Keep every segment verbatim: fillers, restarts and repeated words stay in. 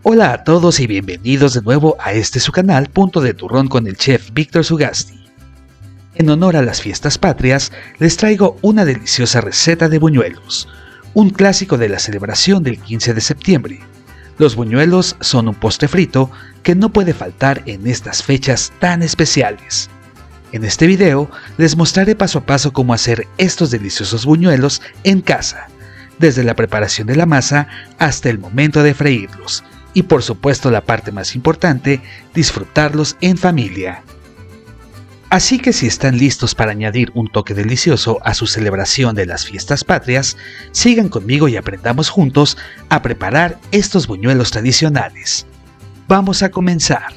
Hola a todos y bienvenidos de nuevo a este su canal Punto de Turrón con el chef Víctor Sugasti. En honor a las fiestas patrias, les traigo una deliciosa receta de buñuelos, un clásico de la celebración del quince de septiembre. Los buñuelos son un postre frito que no puede faltar en estas fechas tan especiales. En este video les mostraré paso a paso cómo hacer estos deliciosos buñuelos en casa, desde la preparación de la masa hasta el momento de freírlos, y por supuesto la parte más importante, disfrutarlos en familia. Así que si están listos para añadir un toque delicioso a su celebración de las fiestas patrias, sigan conmigo y aprendamos juntos a preparar estos buñuelos tradicionales. Vamos a comenzar.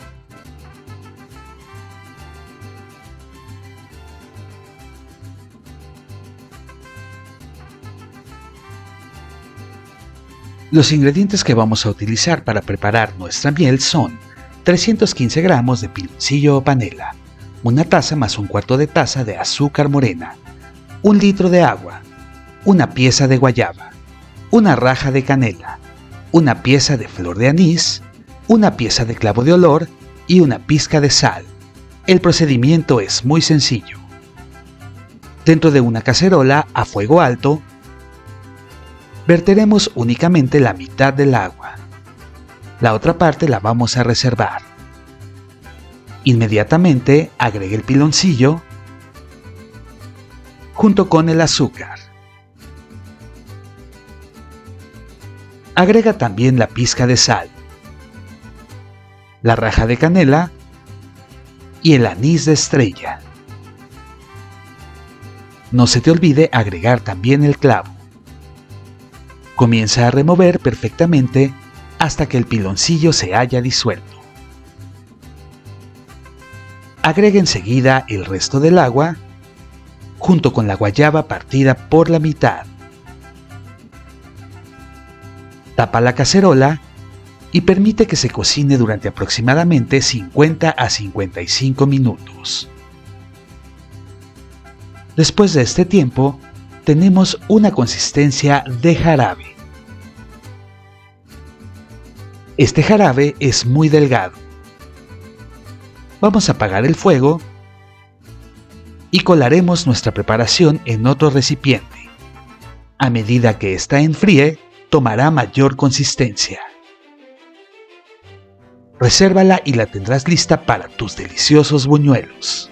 Los ingredientes que vamos a utilizar para preparar nuestra miel son trescientos quince gramos de piloncillo o panela, una taza más un cuarto de taza de azúcar morena, un litro de agua, una pieza de guayaba, una raja de canela, una pieza de flor de anís, una pieza de clavo de olor y una pizca de sal. El procedimiento es muy sencillo. Dentro de una cacerola a fuego alto, verteremos únicamente la mitad del agua. La otra parte la vamos a reservar. Inmediatamente agregue el piloncillo junto con el azúcar. Agrega también la pizca de sal, la raja de canela y el anís de estrella. No se te olvide agregar también el clavo. Comienza a remover perfectamente hasta que el piloncillo se haya disuelto. Agrega enseguida el resto del agua junto con la guayaba partida por la mitad. Tapa la cacerola y permite que se cocine durante aproximadamente cincuenta a cincuenta y cinco minutos. Después de este tiempo, tenemos una consistencia de jarabe. Este jarabe es muy delgado. Vamos a apagar el fuego y colaremos nuestra preparación en otro recipiente. A medida que ésta enfríe, tomará mayor consistencia. Resérvala y la tendrás lista para tus deliciosos buñuelos.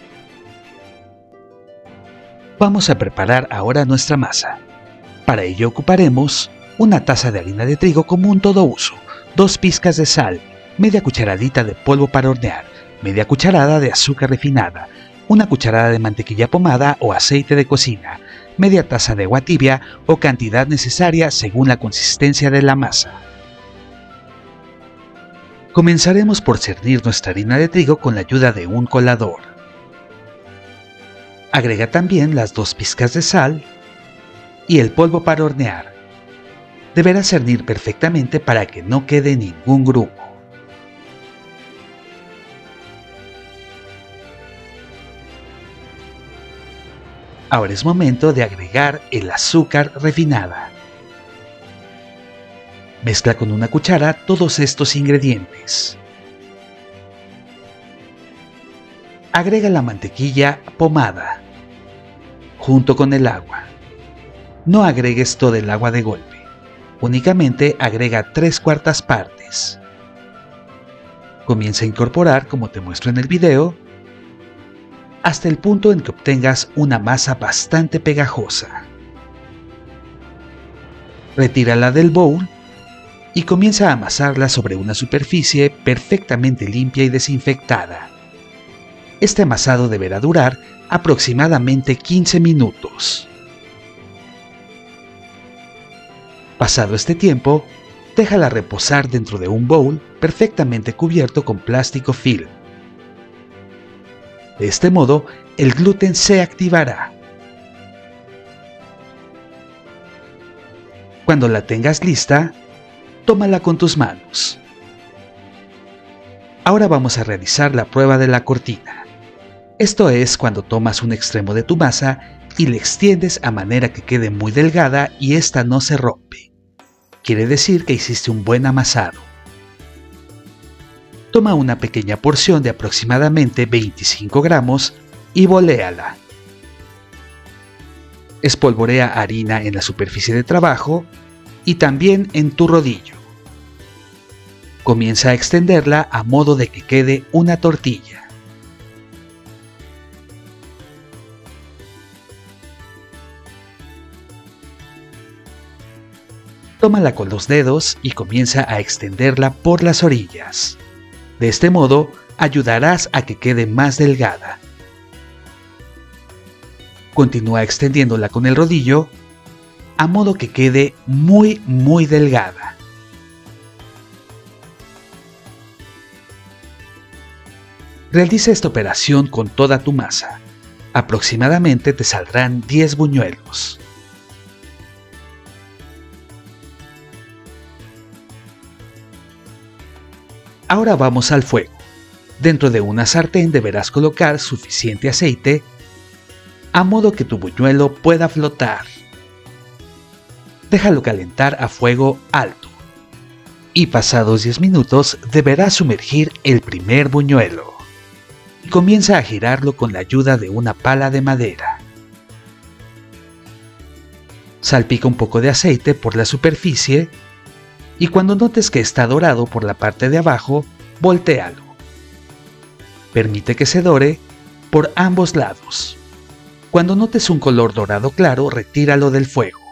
Vamos a preparar ahora nuestra masa. Para ello ocuparemos una taza de harina de trigo común todo uso, dos pizcas de sal, media cucharadita de polvo para hornear, media cucharada de azúcar refinada, una cucharada de mantequilla pomada o aceite de cocina, media taza de agua tibia o cantidad necesaria según la consistencia de la masa. Comenzaremos por cernir nuestra harina de trigo con la ayuda de un colador. Agrega también las dos pizcas de sal y el polvo para hornear. Deberá cernir perfectamente para que no quede ningún grumo. Ahora es momento de agregar el azúcar refinada. Mezcla con una cuchara todos estos ingredientes. Agrega la mantequilla pomada junto con el agua. No agregues todo el agua de golpe, únicamente agrega tres cuartas partes. Comienza a incorporar, como te muestro en el video, hasta el punto en que obtengas una masa bastante pegajosa. Retírala del bowl y comienza a amasarla sobre una superficie perfectamente limpia y desinfectada. Este amasado deberá durar aproximadamente quince minutos. Pasado este tiempo, déjala reposar dentro de un bowl perfectamente cubierto con plástico film. De este modo, el gluten se activará. Cuando la tengas lista, tómala con tus manos. Ahora vamos a realizar la prueba de la cortina. Esto es cuando tomas un extremo de tu masa y le extiendes a manera que quede muy delgada y ésta no se rompe. Quiere decir que hiciste un buen amasado. Toma una pequeña porción de aproximadamente veinticinco gramos y voléala. Espolvorea harina en la superficie de trabajo y también en tu rodillo. Comienza a extenderla a modo de que quede una tortilla. Tómala con los dedos y comienza a extenderla por las orillas. De este modo, ayudarás a que quede más delgada. Continúa extendiéndola con el rodillo, a modo que quede muy muy delgada. Realiza esta operación con toda tu masa. Aproximadamente te saldrán diez buñuelos. Ahora vamos al fuego. Dentro de una sartén deberás colocar suficiente aceite, a modo que tu buñuelo pueda flotar. Déjalo calentar a fuego alto. Y pasados diez minutos deberás sumergir el primer buñuelo. Y comienza a girarlo con la ayuda de una pala de madera. Salpica un poco de aceite por la superficie y cuando notes que está dorado por la parte de abajo, voltéalo. Permite que se dore por ambos lados. Cuando notes un color dorado claro, retíralo del fuego.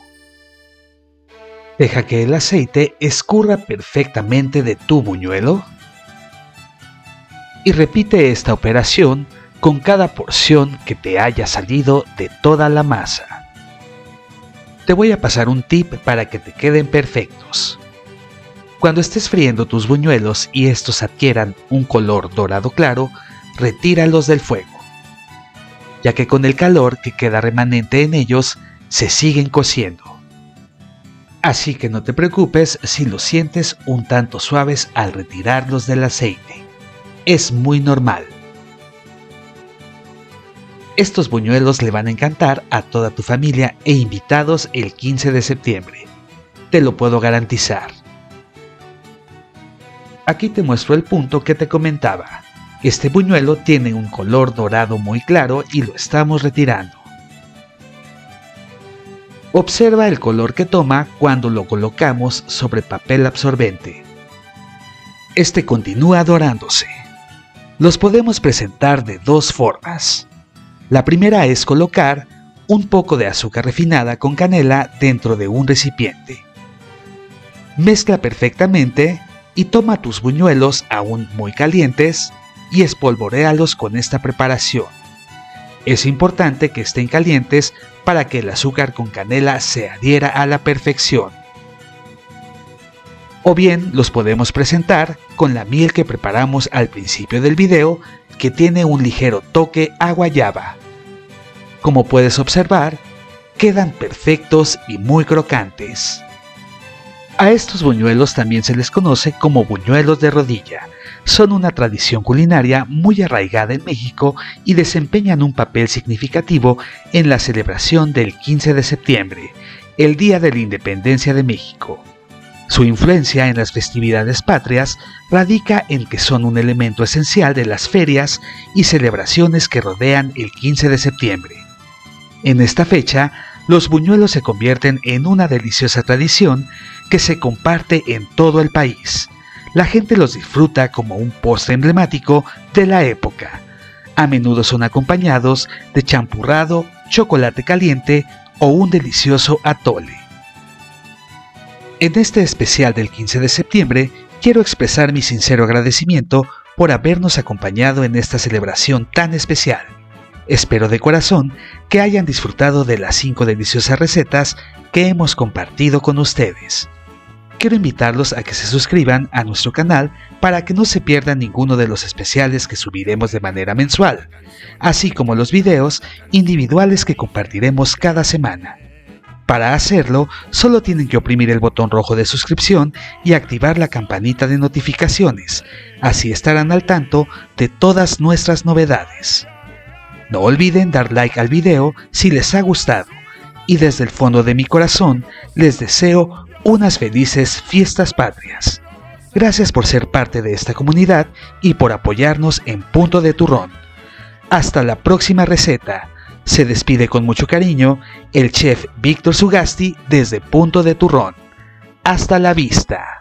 Deja que el aceite escurra perfectamente de tu buñuelo y repite esta operación con cada porción que te haya salido de toda la masa. Te voy a pasar un tip para que te queden perfectos. Cuando estés friendo tus buñuelos y estos adquieran un color dorado claro, retíralos del fuego, ya que con el calor que queda remanente en ellos, se siguen cociendo. Así que no te preocupes si los sientes un tanto suaves al retirarlos del aceite. Es muy normal. Estos buñuelos le van a encantar a toda tu familia e invitados el quince de septiembre. Te lo puedo garantizar. Aquí te muestro el punto que te comentaba. Este buñuelo tiene un color dorado muy claro y lo estamos retirando. Observa el color que toma cuando lo colocamos sobre papel absorbente. Este continúa dorándose. Los podemos presentar de dos formas. La primera es colocar un poco de azúcar refinada con canela dentro de un recipiente. Mezcla perfectamente y toma tus buñuelos aún muy calientes y espolvoréalos con esta preparación. Es importante que estén calientes para que el azúcar con canela se adhiera a la perfección. O bien los podemos presentar con la miel que preparamos al principio del video, que tiene un ligero toque a guayaba. Como puedes observar, quedan perfectos y muy crocantes. A estos buñuelos también se les conoce como buñuelos de rodilla. Son una tradición culinaria muy arraigada en México y desempeñan un papel significativo en la celebración del quince de septiembre, el Día de la Independencia de México. Su influencia en las festividades patrias radica en que son un elemento esencial de las ferias y celebraciones que rodean el quince de septiembre. En esta fecha, los buñuelos se convierten en una deliciosa tradición que se comparte en todo el país. La gente los disfruta como un postre emblemático de la época. A menudo son acompañados de champurrado, chocolate caliente o un delicioso atole. En este especial del quince de septiembre, quiero expresar mi sincero agradecimiento por habernos acompañado en esta celebración tan especial. Espero de corazón que hayan disfrutado de las cinco deliciosas recetas que hemos compartido con ustedes. Quiero invitarlos a que se suscriban a nuestro canal para que no se pierdan ninguno de los especiales que subiremos de manera mensual, así como los videos individuales que compartiremos cada semana. Para hacerlo, solo tienen que oprimir el botón rojo de suscripción y activar la campanita de notificaciones, así estarán al tanto de todas nuestras novedades. No olviden dar like al video si les ha gustado, y desde el fondo de mi corazón les deseo unas felices fiestas patrias. Gracias por ser parte de esta comunidad y por apoyarnos en Punto de Turrón. Hasta la próxima receta. Se despide con mucho cariño el chef Víctor Sugasti desde Punto de Turrón. Hasta la vista.